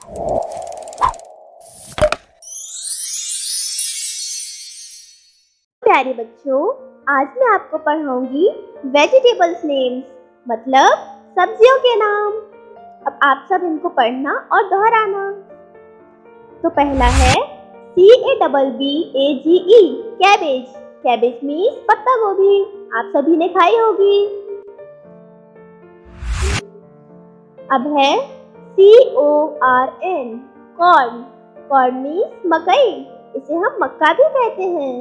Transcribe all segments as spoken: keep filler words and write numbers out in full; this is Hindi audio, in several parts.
प्यारे बच्चों, आज मैं आपको पढ़ाऊंगी वेजिटेबल्स नेम्स, मतलब सब्जियों के नाम। अब आप सब इनको पढ़ना और दोहराना। तो पहला है C A double B A G E, cabbage. Cabbage means पत्ता गोभी, आप सभी ने खाई होगी। अब है C O R N, corn. Corn means मकई, इसे हम मक्का भी कहते हैं।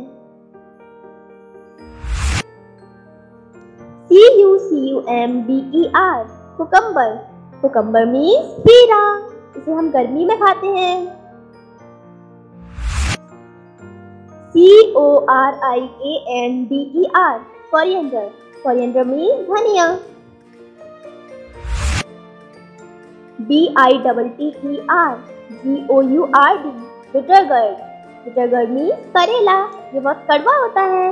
C U C U M B E R, cucumber. Cucumber means खीरा, इसे हम गर्मी में खाते हैं। C O R I A N D E R, coriander. Coriander means धनिया। B I double T E R G O U R D, bitter gourd. Bitter gourd means करेला, ये बहुत कड़वा होता है।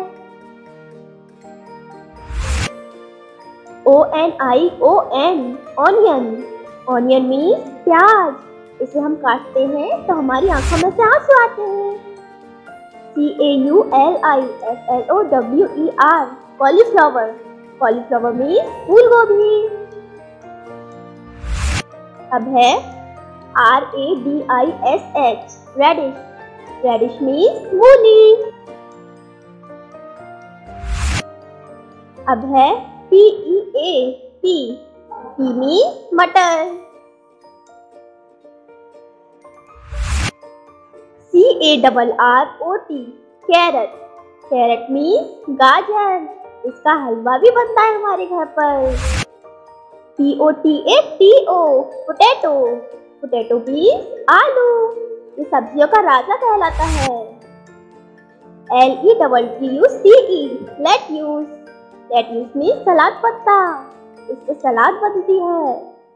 O N I O N, onion. Onion means प्याज, इसे हम काटते हैं तो हमारी आंखों में से आंसू आते हैं। C A U L I F L O W E R, cauliflower. Cauliflower means फूल गोभी। अब है R A D I S H, radish. Radish means मूली। अब है P E A, pea. Pea means मटर। C A double R O T, carrot. Carrot means गाजर, इसका हलवा भी बनता है हमारे घर पर। P O T A T O, potato. Potato means आलू, ये सब्जियों का राजा कहलाता है। L E double T U C E, lettuce. Lettuce means सलाद पत्ता, इससे सलाद बनती है।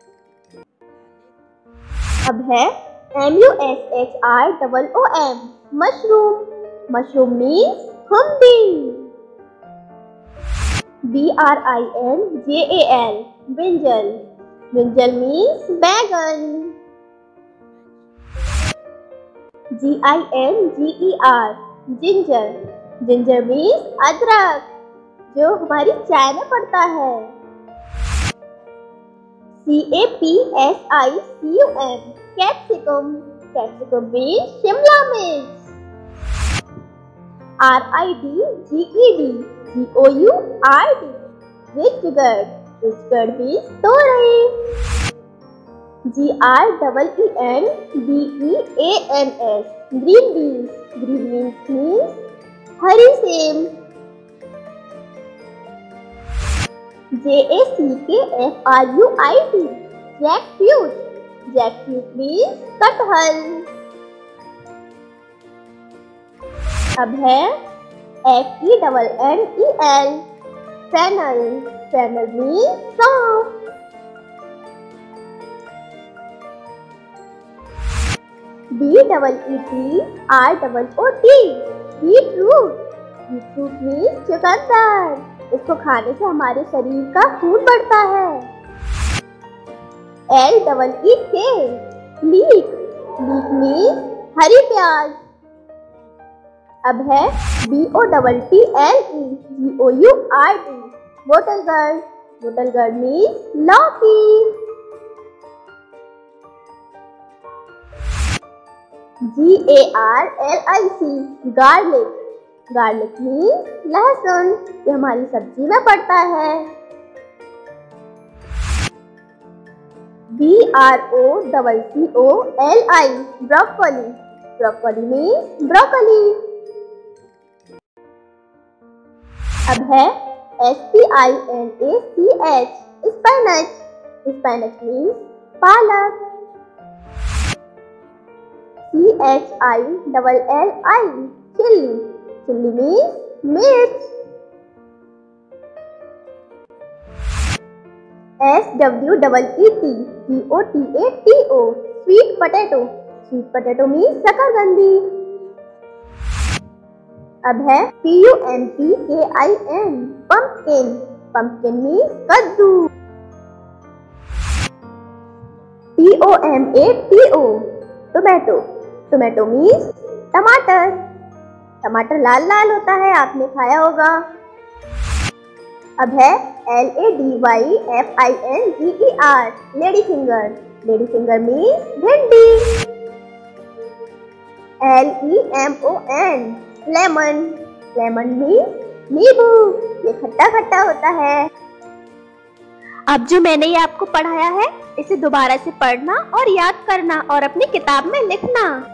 अब है M U S H R double O M, mushroom. Mushroom means खुम्भी। B R I N J A L, brinjal. Brinjal means बैगन। G I N G E R, ginger. Ginger means अदरक, जो हमारी चाय में पड़ता है। C A P S I C U M, capsicum. Capsicum means Shimla मिर्च। R I D G E D, G O U R D, ridge gourd. Ridge gourd means तोरई। G R double E N B E A N S, green beans. Green beans means हरी सेम। J A C K F R U I T, jackfruit. Jackfruit means कटहल। अब है F E double N E L, fennel. Fennel means सौंफ। B double E T R double O T, beetroot. Beetroot means चुकंदर, इसको खाने से हमारे शरीर का खून बढ़ता है। एल डबल ई के, लीक। लीक मीन्स हरी प्याज। अब है B O double T L E G O U R D, bottle gourd. Bottle gourd means लौकी। G A R L I C, garlic. Garlic means लहसुन, ये हमारी सब्जी में पड़ता है। B R O double C O L I, broccoli. Broccoli means broccoli. अब है S P I N A C H, spinach. Spinach means पालक। C H I double L I, chilli. Chilli means मिर्च। S W double E T T O T A T O, sweet potato. Sweet potato means शकरकंदी। अब है P U M P K I N, pumpkin. Pumpkin means कद्दू। T O M A T O, tomato. Tomato means टमाटर। टमाटर लाल लाल होता है, आपने खाया होगा। अब है L A D Y F I N G E R, lady finger. Lady finger means भिंडी। L E M O N, lemon. Lemon means नींबू, ये खट्टा खट्टा होता है। अब जो मैंने ये आपको पढ़ाया है, इसे दोबारा से पढ़ना और याद करना और अपनी किताब में लिखना।